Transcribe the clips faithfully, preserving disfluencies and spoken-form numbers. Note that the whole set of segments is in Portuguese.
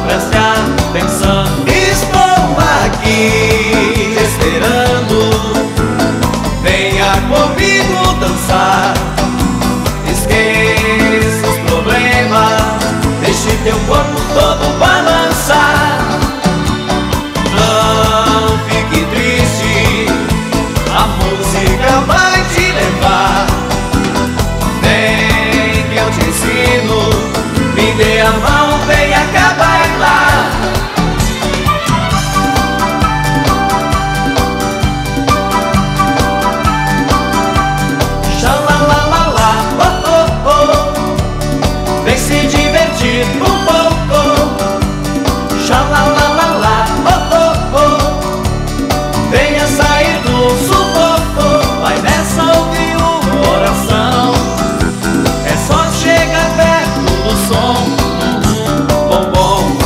preste atenção. Estou aqui te esperando, venha comigo dançar. Esqueça os problemas, deixe teu corpo todo balançar. Não fique triste, a música vai te levar. Vem que eu te ensino, me dê a mão, venha cá bailar. Xalalalala, oh oh oh, vem se divertir um pouco. Xalalalala, oh oh oh, venha sair do sufoco. Vai nessa ouvir o coração, é só chegar perto do som. Bom, bom.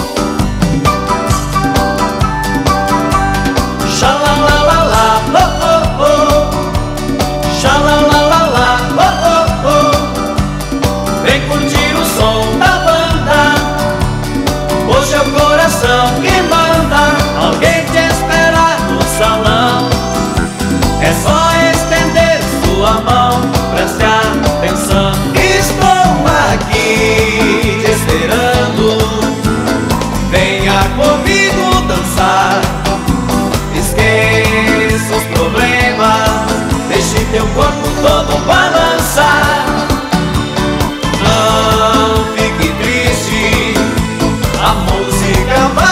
Xalalalala, oh oh oh, xalalalala, oh oh oh, vem curtir o som da banda. Hoje é o coração que manda, alguém te espera no salão. É só estender sua mão, preste atenção. Estou aqui te esperando, venha comigo dançar. Esqueça os problemas, deixe teu corpo todo balançar. Não fique triste, a música vai